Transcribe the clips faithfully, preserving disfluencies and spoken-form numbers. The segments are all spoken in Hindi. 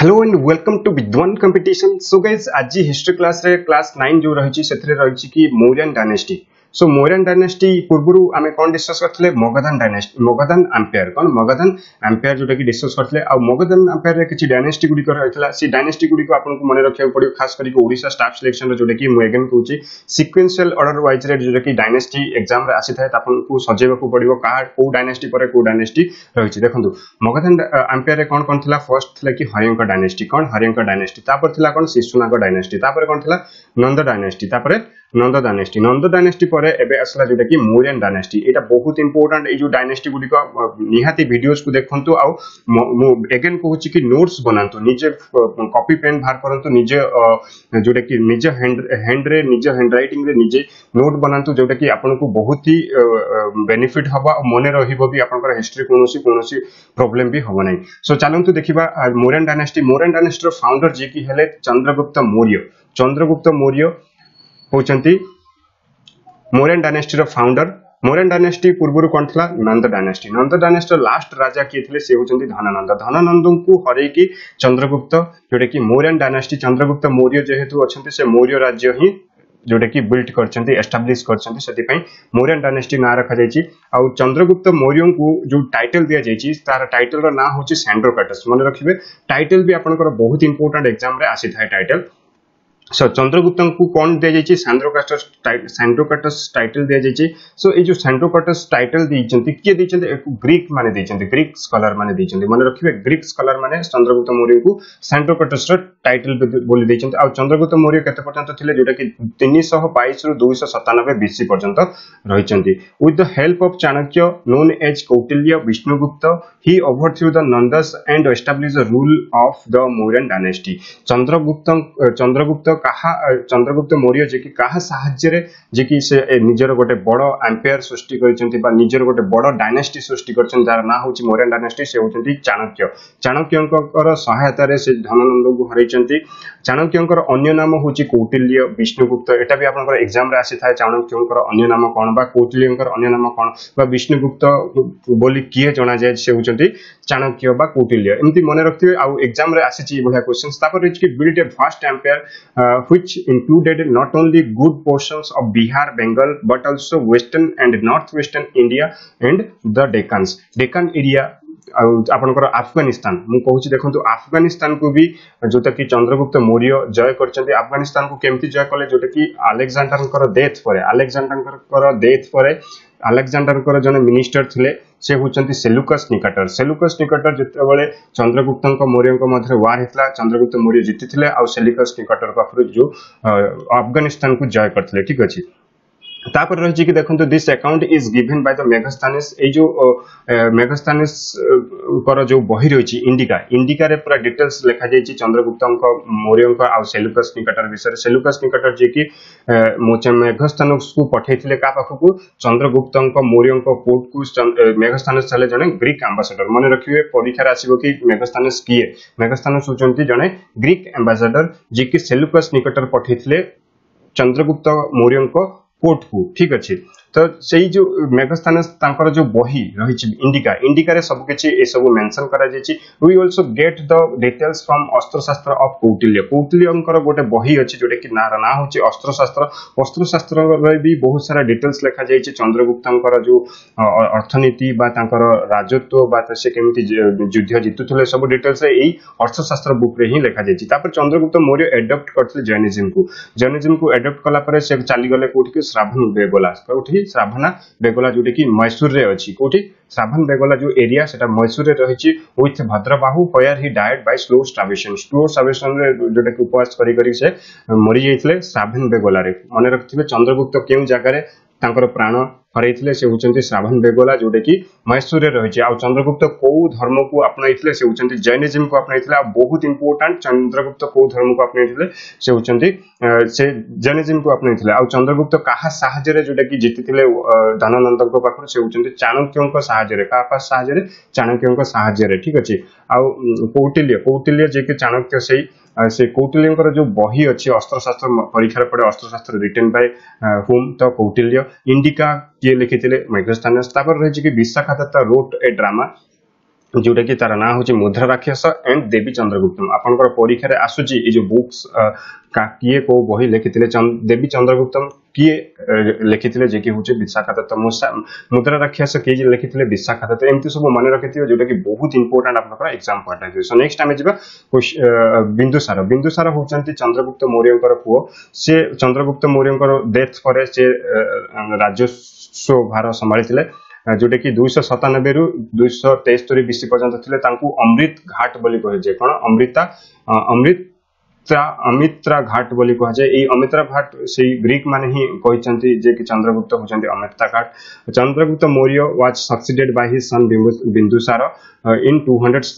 Hello and welcome to Vidwan competition. So guys आज हिस्ट्री क्लास रे क्लास नाइन जो रही से रही कि Mauryan dynasty. So Mauryan dynasty पूर्व आम कौन डिस्कस करते मगधन डायनेस्टी मगधन एम्पायर कौन मगधन एम्पायर जोटा कि डिस्कस करते मगधन एम्पायर रे किछि डायनेस्टी गुडी रही से डायनेस्टी गुडी को आपन को मन रखिया पड़ो खास करके ओडिशा स्टाफ सिलेक्शन जोटा कि मु अगेन कहूची सीक्वेंशियल ऑर्डर वाइज रे जोटा कि डायनेस्टी एग्जाम रे आसी थाए आपन को सजेबा को पड़िबो का को डायनेस्टी पर को डायनेस्टी रही देखंतु मगधन एम्पायर रे कोन कोन थिला फर्स्ट थिला कि हरियंक डायनेस्टी कौन हरियंक डायनेस्टी तापर थिला कोन शिशुनाग डायनेस्टी तापर कोन थिला नंद डायनेस्टी तापर नंद डायनेस्टी नंद डायनेस्टी पर एबे असला जोटा कि मौर्यन डायनेस्टी एटा बहुत इंपोर्टेंट ए जो डायनेस्टी गुडी को निहाती वीडियोस को देखंतु आ अगेन कहूची कि नोट्स बनांतु निजे कॉपी पेन बाहर करंतु निजे जोटा कि निजे हैंड हैंड रे निजे हैंड राइटिंग रे निजे नोट बनांतु जोटा कि आपन को बहुत ही बेनिफिट हबा मने रहिबो भी आपनकर हिस्ट्री कोनोसी कोनोसी प्रॉब्लम भी हबो नै। सो चलंतु देखिबा मौर्यन डायनेस्टी मौर्यन डायनेस्टी रो फाउंडर जे कि हेले चंद्रगुप्त मौर्य चंद्रगुप्त मौर्य होचंती मौर्यन डायनेस्टी रो फाउंडर। मौर्यन डायनेस्टी पूर्व कौन था Nanda dynasty Nanda dynasty last राजा किए थे से होचंती धनानंद धनानंद को हरे की चंद्रगुप्त जोटा कि मौर्यन डायनेस्टी चंद्रगुप्त मौर्य जेहेतु अच्छे से मौर्य राज्य ही जोटा कि बिल्ड करछंती एस्टाब्लिश करछंती सेति पई मौर्यन डायनेस्टी ना रखा जायछि। आ चंद्रगुप्त मौर्य को जो टाइटल दिया जायछि तार टाइटल रो ना होछि सैंड्रोकाटस मन रखिबे टाइटल भी आपनकर बहुत इंपोर्टेंट एग्जाम रे आसी थाए टाइटल। सो चंद्रगुप्त को कौन दिया जायछि सैंड्रोकाटस सैंड्रोकाटस टाइटल दिया जायछि। सो ए जो सैंड्रोकाटस टाइटल दिचंती किए दिचंती ग्रीक माने दिचंती ग्रीक स्कॉलर माने दिचंती मन रखिबे ग्रीक स्कॉलर माने चंद्रगुप्त मौर्य को सैंड्रोकाटस रो टाइटल बोली दिचंती। आ चंद्रगुप्त मौर्य केते पर्यंत थिले जोटा कि तीन सौ बाईस रु दो सौ सत्तानवे बीसी पर्यंत रहिचंती। With the help of Chanakya known as Kautilya Vishnugupta he overthrew the Nandas and establish the rule of the Mauryan dynasty. Chandragupta Chandragupta कहा चंद्रगुप्त मौर्य जे कि कहा साहाय्य रे जे कि से निजर गोटे बड़ एम्पायर सृष्टि करचंती बा निजर गोटे बड़ डायनेस्टी सृष्टि करचन जार ना होची मौर्यन डायनेस्टी से होचंती चाणक्य चाणक्यंकर सहायता रे से धनानंद को हरैचंती। चाणक्यंकर अन्य नाम होची कौटिल्य विष्णुगुप्त एटा भी आपनकर एग्जाम रे आसी थाए चाणक्यंकर अन्य नाम कोन बा कौटिल्यंकर अन्य नाम कोन बा विष्णुगुप्त बोली किए जणा जाय से होचंती चाणक्य बा कौटिल्य एमती मने रखथिबे। आ एग्जाम रे आसी छि बढ़िया क्वेश्चंस तापर रिच कि build a fast empire Uh, which included not only good portions of Bihar, Bengal, but also western and northwestern India and the Deccans. Deccan area आपनकर अफगानिस्तान मु कहूची देखंतु अफगानिस्तान को भी जोटा कि चंद्रगुप्त मौर्य जय करचंती। अफगानिस्तान को केमती जय कले जोटा कि अलेक्जेंडरकर डेथ परे अलेक्जेंडरकर डेथ परे अलेक्जेंडरकर जने मिनिस्टर थिले से होचंती सेलुकस निकटर सेलुकस निकटर जते बेले चंद्रगुप्तक मौर्यक मध्य वार हेतला चंद्रगुप्त मौर्य जीतिथिले आ सेलुकस निकटर पाखरु जो अफगानिस्तान को जय करथिले ठीक अछि। तापर रही कि देखो this account is given by the Megasthenes ए जो मेगास्थानिस कर जो बही रही इंडिका इंडिका रे पूरा डिटेल्स लिखा जायछि चंद्रगुप्त मौर्य आ सेलुकस निकटर विषय सेलुकस निकटर जे कि मेगास्थानिस को पठैथिले का पाखकु चंद्रगुप्त मौर्य कोर्ट को मेगास्थानिस चले जने ग्रीक एम्बेसडर मन रखिबे परीक्षा रे आसीबो कि मेगास्थानिस किए मेगास्थानिस होचंती जने ग्रीक एम्बेसडर जे कि सेलुकस निकटर पठैथिले चंद्रगुप्त मौर्य कोर्ट को ठीक अच्छे। तो सही जो मेगास्थानिस तांकर जो बही रही इंडिका इंडिका रे सब किछि ए सब मेंशन करा जायछि। We also get the details from Arthashastra of Kautilya कौटिल्यंकर गोटे बही अछि जोटे कि ना ना होछि अस्त्रशास्त्र अस्त्रशास्त्र रे भी बहुत सारा डिटेल्स लिखा जायछि चंद्रगुप्तंकर जो अर्थनीति बा तांकर राजत्व बा से केमिति युद्ध जितुथले सब डिटेल्स एई अर्थशास्त्र बुक रे ही लिखा जायछि। तापर चंद्रगुप्त मौर्य एडॉप्ट करथिले जैनिज्म को जैनिज्म को एडॉप्ट कला परे से चली गले कोठी के श्रावण बेगोला कोठी श्रावणा बेगोला जोटे कि मैसूर रे अछि कोठी श्रावण बेगोला जो एरिया सेटा मैसूर रे रहिछि with Bhadrabahu where he died by slow starvation slow starvation रे जोटे कि उपवास करी करी से मरि जाइथिले श्रावण बेगोला रे मन रखथिबे चंद्रगुप्त केउ जागा रे तांकर प्राण हरैथिले से होचंती श्रावण बेगोला जोटे कि मैसूर रे रहिछि। आ चंद्रगुप्त को धर्म को अपनाइथिले से होचंती जैनिज्म को अपनाइथिले आ बहुत इंपोर्टेंट चंद्रगुप्त को धर्म को अपनाइथिले से होचंती से जैनिज्म को अपनाइथिले। आ चंद्रगुप्त काहा साहाय्य रे जोटे कि जीतिथिले धनानंद को पाखर से होचंती चाणक्यंक साहाय्य रे का पास साहाय्य रे चाणक्यंक साहाय्य रे ठीक अछि। आ कौटिल्य कौटिल्य जे कि चाणक्य से से कौटिल्यंकर जो बही अच्छी अस्त्रशास्त्र परीक्षा पड़े अस्त्रशास्त्र रिटन बाय होम तो कौटिल्य इंडिका किए लिखिथिले मेगास्थानिस। तापर रही कि विशाखादत्त रोट ए ड्रामा जोटा कि तार ना हूँ मुद्रा राक्षस एंड देवी चंद्रगुप्तम आपंकर परीक्षा रे आसुची ए जो बुक्स का किए को बही लिखिथिले देवी चंद्रगुप्तम किए लिखिथिले जे कि होचे विशाखादत्त मुद्रा राक्षस किए लिखिथिले विशाखादत्त एमती सब मन रखिथिबे जोटा कि बहुत इंपोर्टेंट आपनकर एग्जाम पॉइंट है। सो नेक्स्ट आमे जिबा बिंदुसार बिंदुसार होचंती चंद्रगुप्त मौर्यंकर पुओ से चंद्रगुप्त मौर्यंकर डेथ परे से राजस्व भार संभाळिथिले जोटा कि दुईश सतानबे रु दुईश तेस्तरी बीसी पर्यंत थे अमृत घाट बोली कहे कौन अमृता अमृता अमित्रा घाट बोली कहे ये अमित्रा घाट से ग्रीक माने ही कहते जे कि चंद्रगुप्त होचंती Amrita Ghat. Chandragupta Maurya was succeeded by his son Bindusara in two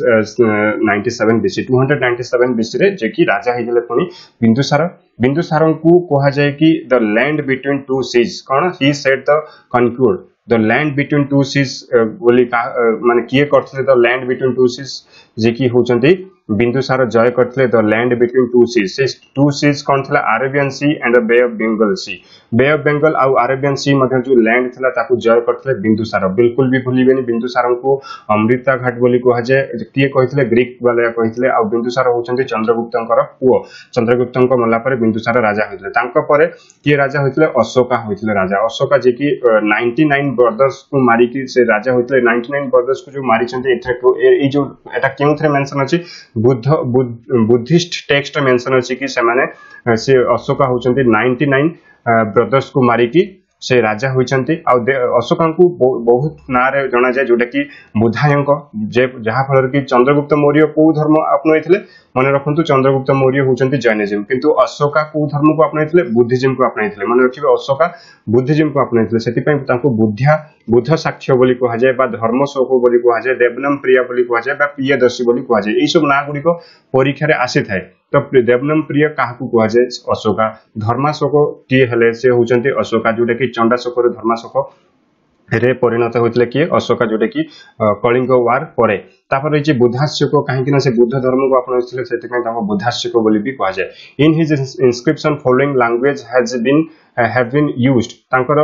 ninety seven BC two ninety seven BC रे जे कि राजा हेले पुनी बिंदुसार बिंदुसार को कहा जाए कि the land between two seas कौन he said the conclude the land between two seas बोली माने किए करथले the land between two seas जे कि होचंती बिंदुसार जय करथले the land between two seas से टू सीज कौन थला Arabian sea and bay of Bengal sea bay of Bengal आ अरेबियन सी मध्ये जो लैंड थला ताकू जय करथले बिंदुसार बिल्कुल भी भूलिबेनी बिंदुसार को अमृता घाट बोली कहा जाए किए कहथले ग्रीक वाले कहथले आ बिंदुसार होचंती चंद्रगुप्तंकर पुओ चंद्रगुप्तंक मल्ला परे बिंदुसार राजा होइतले तांको परे किए राजा होइतले अशोका होइतले राजा अशोका जे कि नाइंटी नाइन ब्रदर्स को मारी की से राजा होइतले नाइंटी नाइन ब्रदर्स को जो मारी छंती एथरे को ए जो एटा केउ थरे मेंशन अछि बुद्ध बुद्धिस्ट टेक्स्ट मेंशन अछि कि से माने से अशोका होचंती नाइंटी नाइन ब्रदर्स को मारी की से राजा होइछंती आ अशोका को बहुत ना रे जणा जाय जोटा कि बुधायंक जे जहा फल कि चंद्रगुप्त मौर्य को धर्म अपनाइथिले मन रखंतु चंद्रगुप्त मौर्य होचंती जैनिज्म किंतु अशोका को धर्म को अपनाइथिले बुद्धिज्म को अपनाइथिले मन रखिबे अशोका बुद्धिज्म को अपनाइथिले सेति पय तांको बुद्धिया बुद्ध साक्ष्य बोली कहा जाए बा धर्म शोक बोली कहा जाए देवनम प्रिया बोली कहा जाए बा प्रियदर्शी बोली कहा जाए ए सब ना गुडी को परीक्षा रे आसी थाए तो देवनम प्रिय काहाकू कहा जाए अशोका धर्माशोक की हेले से होचंती अशोका जोटा कि चंडाशोक रे धर्माशोक रे परिणत होइतले कि अशोका जोटा कि कलिंग वार परे तापर रही बुद्धाश्यक कहीं से बुद्ध धर्म को अपनाइथिले सेति पय ताको बुद्धाश्यक बोली भी कहा जाए। In his inscription following language has been have been used तांकर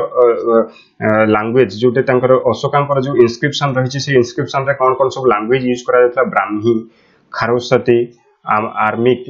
लैंग्वेज जोटे तांकर अशोकांकर जो इंस्क्रिप्शन रही से इंस्क्रिप्शन रे कोन कोन सब लैंग्वेज यूज करा जातला Brahmi Kharosthi Aramaic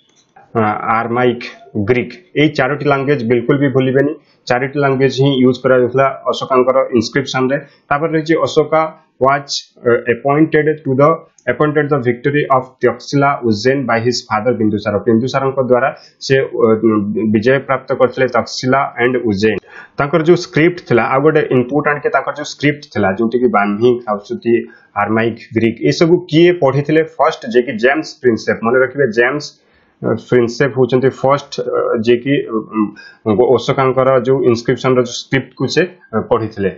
Aramaic Greek ए चारोटी लैंग्वेज बिल्कुल भी भूलिबेनी चारोटी लैंग्वेज ही यूज करा जातला अशोकांकर इंस्क्रिप्शन रे तापर रही Ashoka was uh, appointed to the appointed the victory of Taxila Ujjain by his father Bindusara Bindusara को द्वारा से विजय प्राप्त करथिले तक्षशिला एंड उज्जैन ताकर जो स्क्रिप्ट थिला आ गोटे इंपोर्टेंट के ताकर जो स्क्रिप्ट थिला जोटी कि ब्राह्मी खाउसुती आर्माइक ग्रीक ए सब किए पढिथिले फर्स्ट जे कि जेम्स प्रिंसेप माने रखिबे जेम्स प्रिंसेप होचंती फर्स्ट जे कि अशोकांकर जो इंस्क्रिप्शन रो स्क्रिप्ट को से पढिथिले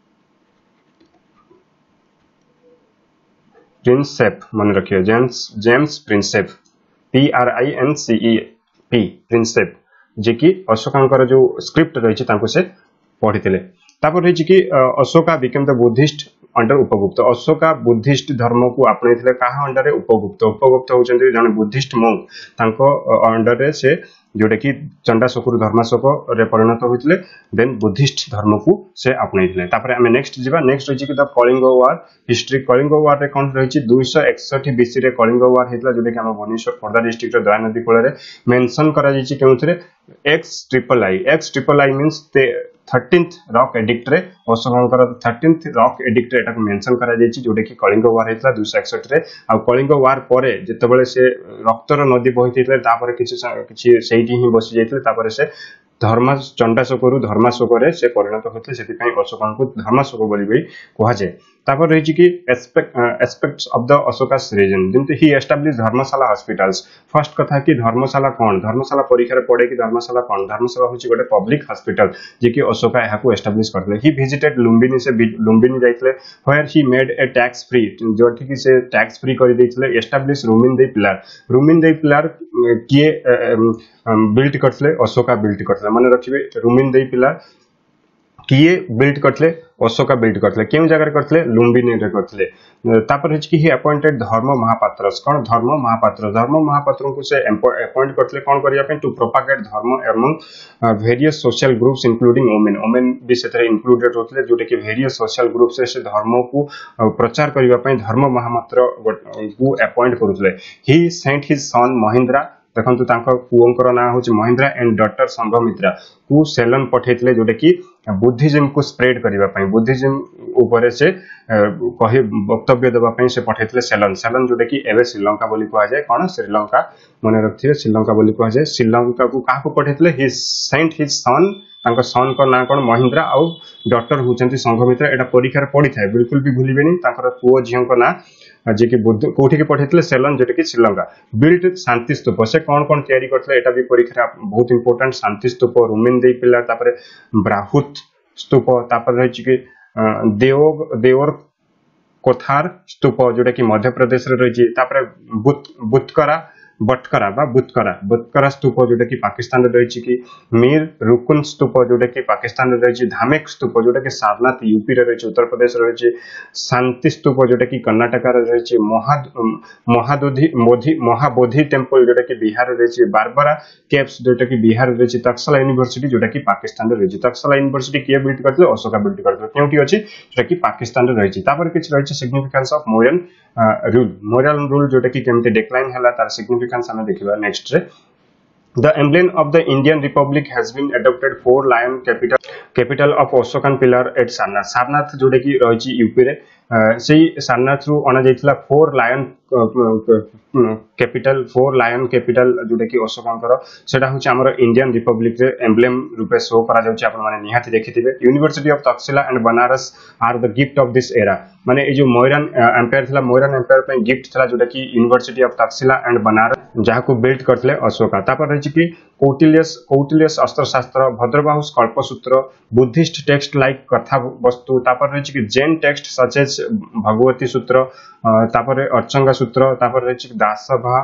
प्रिंसेप मन रखिए James James Prinsep P R I N C E P Prinsep जे कि अशोकांकर जो स्क्रिप्ट रही तांको से पढ़िथिले तापर रही कि Ashoka became the Buddhist under Upagupta Ashoka Buddhist धर्म को आपणैथिले काहा अंडर उपगुप्त उपगुप्त होचंती जने बुद्धिस्ट मोंक तांको अंडर रे से जोटा कि चंडाशोक धर्माशोक रे परिणत होइथिले देन बुद्धिस्ट धर्म को से आपणैथिले तापर हमें नेक्स्ट जिबा नेक्स्ट रही कि the Kalinga war history Kalinga war रे कोन रही दो सौ इकसठ बीसी रे कलिंग वार हेतला जोटा कि हम भुवनेश्वर खोर्धा डिस्ट्रिक्ट रे दया नदी कोल रे मेंशन करा जायछि केउथरे X triple I X triple I means ते थर्टीन्थ रॉक एडिक्ट रे अशोकांकर थर्टीन्थ रॉक एडिक्ट रे एटा मेंशन करा जायछि जोटा कि कलिंग वार हेतला दो सौ इकसठ रे आ कलिंग वार परे जेतेबेले से रक्तर नदी बहिथिले तापर किछि किछि सेही ही बसी जायतिले तापर से धर्मा चंडाशोक रु धर्माशोक रे से परिणत होते सेति पय अशोका को धर्माशोक बोली भी कहा जाय तापर रही कि aspect aspects of the Ashoka's region जेंते he establish dharamshala hospitals first कथा कि धर्मशाला कोन धर्मशाला परीक्षा रे पड़े कि धर्मशाला कोन धर्मशाला होची गोटे पब्लिक हॉस्पिटल जे कि अशोका एहा को एस्टैब्लिश करले ही विजिटेड लुम्बिनी से लुम्बिनी जाइतले where he made a tax free जोठी कि से टैक्स फ्री कर दैतले establish Rummindei pillar Rummindei pillar किए बिल्ड करथले अशोका बिल्ड करथले माने रखिबे रूमिन दे पिलर किए बिल्ड करथले अशोका बिल्ड करथले केउ जगह करथले लुम्बिनी रे करथले तापर हिच कि ही अपॉइंटेड धर्म महापात्र कोन धर्म महापात्र धर्म महापात्र को से अपॉइंट करथले कोन करिया पे टू प्रोपागेट धर्म among various social groups including women women भी सेतरे इंक्लूडेड होतले जोटे कि वेरियस सोशल ग्रुप्स से धर्म को प्रचार करिया पे धर्म महापात्र को अपॉइंट करूथले he sent his son Mahendra देखंतु तांको पुओंकर ना होची महेंद्र एंड डॉटर संघमित्रा को सेलन पठेतले जोटे कि बुद्धिज्म को स्प्रेड करिवा पई बुद्धिज्म ऊपर से कहि वक्तव्य देबा पई से पठेतले सेलन सेलन जोटे कि एबे श्रीलंका बोली कहा जाय कोन श्रीलंका मने रखथिए श्रीलंका बोली कहा जाय श्रीलंका को काको पठेतले ही सेंट हिज सन तांको सन को ना कोन महेंद्र आ डॉटर होचंती संघमित्रा एटा परीक्षा रे पड़ी थाए बिल्कुल भी भूलिबेनी तांकर पुओ झियो को ना जे कि बुद्ध कोठी के पठेतले सेलन जेटे कि श्रीलंका बिल्ड शांति स्तूप से कोन कोन तयारी करथले एटा भी परीक्षा बहुत इंपोर्टेंट शांति स्तूप रुमेन देई पिला तापरे ब्राहुत स्तूप तापर रहि कि देव देवर कोथार स्तूप जोटा कि मध्य प्रदेश रे रहि तापरे बुत बुतकरा बटकरा बा बुतकरा बुतकरा स्तूप जोटा कि पाकिस्तान रे रहि कि मीर रुकुन स्तूप जोटा कि पाकिस्तान रे रहि धामेक स्तूप जोटा कि सारनाथ यूपी रे रहि उत्तर प्रदेश रे रहि शांति स्तूप जोटा कि कर्नाटक रे रहि महा महादोधि मोधि महाबोधि टेंपल जोटा कि बिहार रे रहि बारबरा केव्स जोटा कि बिहार रे रहि तक्षशिला यूनिवर्सिटी जोटा कि पाकिस्तान रे रहि तक्षशिला यूनिवर्सिटी के बिल्ड करथले अशोका बिल्ड करथले केउटी अछि जोटा कि पाकिस्तान रे रहि तापर किछ रहि significance of Mauryan rule moral rule जोटा कि केमते डिक्लाइन हला तार सिग्निफिकेंस हमें देखिबा नेक्स्ट रे The emblem of the Indian Republic has been adopted four lion capital capital of Ashokan pillar at Sarnath Sarnath Jote कि रही यूपी रे से सारनाथ रु अना जाइथिला four lion capital four lion capital जोटे कि अशोकंकर सेटा होची हमर इंडियन रिपब्लिक रे एम्ब्लेम रूपे शो करा जाउची आपण माने निहाती देखिथिबे university of Taxila and Banaras are the gift of this era माने ए जो मोरन एम्पायर थिला मोरन एम्पायर पे गिफ्ट थिला जोटा कि university of Taxila and Banaras जहा को बिल्ड करथले अशोका तापर रही कि Kautilya's Kautilya's Arthashastra Bhadrabahu Kalpasutra Buddhist text like Kathavatthu तापर रही कि Jain text such as Bhagavati Sutra तापर अर्चंगा सूत्र तापर रही कि दासभा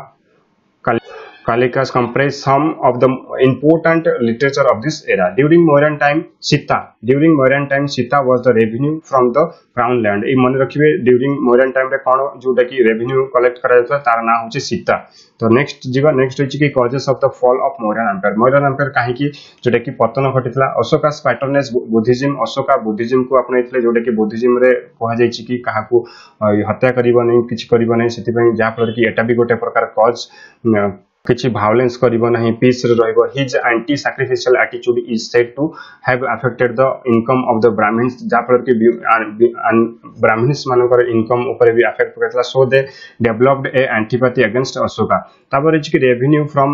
Kalikas comprise some of the important literature of this era. During Mauryan time, Sita. During Mauryan time, Sita was the revenue from the crown land. ये मन रखिए during Mauryan time रे कौन जोटा कि revenue collect करा जाता है तार नाम होची सीता. तो next जीवा next होची कि causes of the fall of Mauryan empire. Mauryan empire काहे कि जोटा कि पतन घटितला. Ashoka's patronage Buddhism. Ashoka Buddhism को अपने इतले जोटा कि Buddhism रे कहा जाय छि कि काहा को हत्या करिबो नहीं किछ करिबो नहीं सेति पई जा फल कि एटा भी गोटे प्रकार cause किछि वायलेंस करिबो नहीं पीस रे रहइबो his anti sacrificial attitude is said to have affected the income of the Brahmans जाफर के ब्राह्मण्स मानकर इनकम ऊपर भी अफेक्ट करतला so they developed a antipathy against Ashoka तापर इज कि revenue from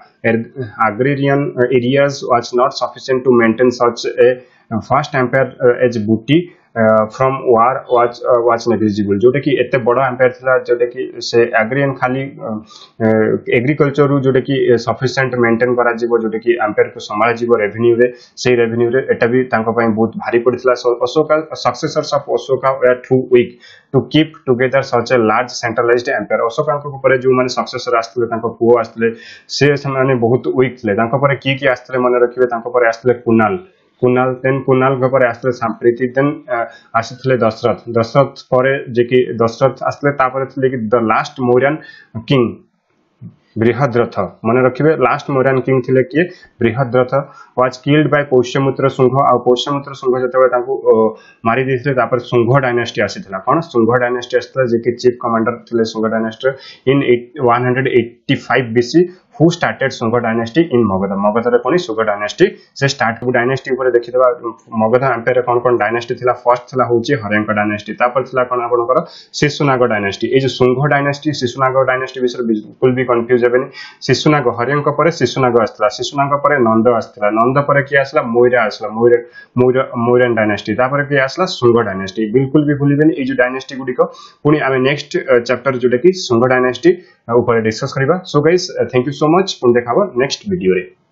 agrarian areas was not sufficient to maintain such a fast empire as booty from war was was negligible जोटे कि एते बड़ा एम्पायर थिला जोटे कि से एग्रीएन खाली एग्रीकल्चर रु जोटे कि सफिशिएंट मेंटेन करा जिवो जोटे कि एम्पायर को संभाल जिवो रेवेन्यू रे से रेवेन्यू रे एटा भी तांको पई बहुत भारी पड़ितला Ashoka successors of Ashoka were too weak to keep together such a large centralised empire Ashoka को ऊपर जो माने सक्सेसर आस्तले तांको पुओ आस्तले से माने बहुत वीक थिले तांको पर की की आस्तले माने रखिबे तांको पर आस्तले कुनाल कुनाल देन कुनाल पर आसले सांप्रीति देन आसीथिले दशरथ दशरथ पर जे कि दशरथ आसले तापर थिले कि the last Mauryan king Brihadratha मन रखिबे लास्ट मौर्यन किंग थिले कि Brihadratha was killed by Pushyamitra Shunga आ पौष्यमुत्र शुंग जतबे तांको मारि दिथिले तापर शुंग डायनेस्टी आसीथिला कोन शुंग डायनेस्टी आसला जे कि चीफ कमांडर थिले Shunga dynasty in one eighty-five B C who started Sunga dynasty in Magadha Magadha रे कोनी Sunga dynasty से स्टार्ट डायनेस्टी ऊपर देखि देबा मगध एम्पायर कोन कोन डायनेस्टी थिला फर्स्ट थिला होची हर्यंक डायनेस्टी तापर थिला कोन आपनकर शिशुनाग डायनेस्टी ए जे शुंग डायनेस्टी शिशुनाग डायनेस्टी विषय बिल्कुल भी कंफ्यूज हेबेनी शिशुनाग हर्यंक पर शिशुनाग आसला शिशुनाग पर नंद आसला नंद पर कि आसला मौर्य आसला मौर्य मौर्य मौर्यन डायनेस्टी तापर कि आसला शुंग डायनेस्टी बिल्कुल भी भूलिबेनी ए जे डायनेस्टी गुडी को पुनी आमे नेक्स्ट चैप्टर जोटे कि शुंग डायनेस्टी ऊपर डिस्कस करबा so guys thank you so much पुनी देखाबो नेक्स्ट वीडियो रे।